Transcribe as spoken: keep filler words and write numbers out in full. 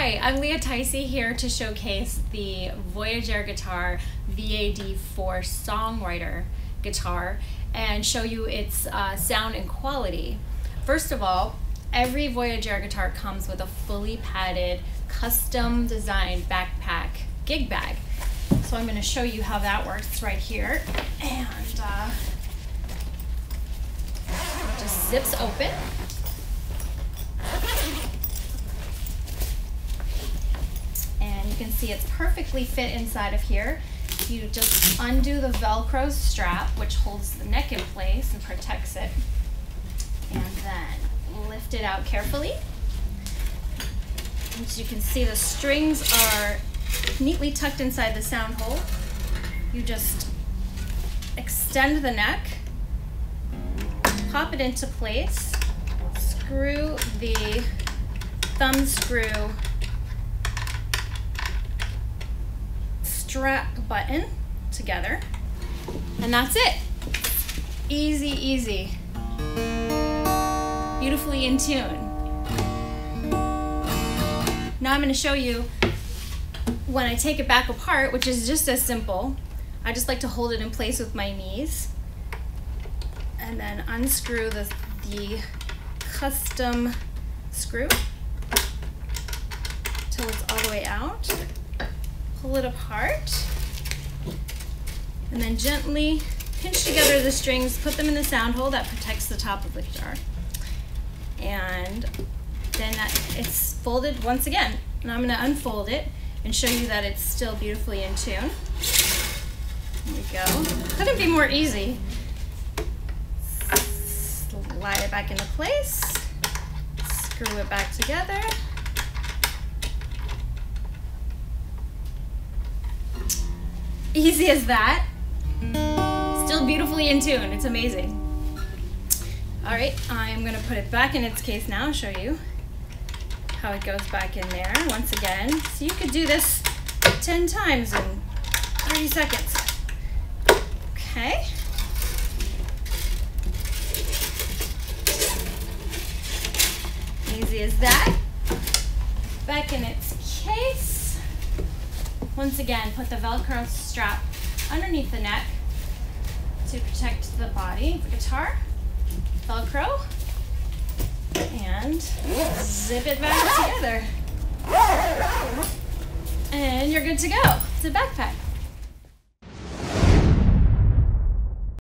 Hi, I'm Leah Tysse here to showcase the Voyage-Air Guitar V A D four Songwriter guitar and show you its uh, sound and quality. First of all, every Voyage-Air guitar comes with a fully padded, custom designed backpack gig bag. So I'm going to show you how that works right here. And uh, it just zips open. You can see it's perfectly fit inside of here. You just undo the Velcro strap, which holds the neck in place and protects it, and then lift it out carefully. As you can see, the strings are neatly tucked inside the sound hole. You just extend the neck, pop it into place, screw the thumb screw strap button together, and that's it. Easy, easy. Beautifully in tune. Now I'm going to show you when I take it back apart, which is just as simple. I just like to hold it in place with my knees and then unscrew the, the custom screw till it's all the way out. Pull it apart, and then gently pinch together the strings, put them in the sound hole that protects the top of the guitar. And then that, it's folded once again. Now I'm going to unfold it and show you that it's still beautifully in tune. There we go. Couldn't be more easy. Slide it back into place, screw it back together. Easy as that. Still beautifully in tune. It's amazing. All right, I'm gonna put it back in its case now and show you how it goes back in there once again. So you could do this ten times in thirty seconds. Okay. Easy as that. Back in its case. Once again, put the Velcro strap underneath the neck to protect the body of the guitar. Velcro. And zip it back together. And you're good to go. It's a backpack.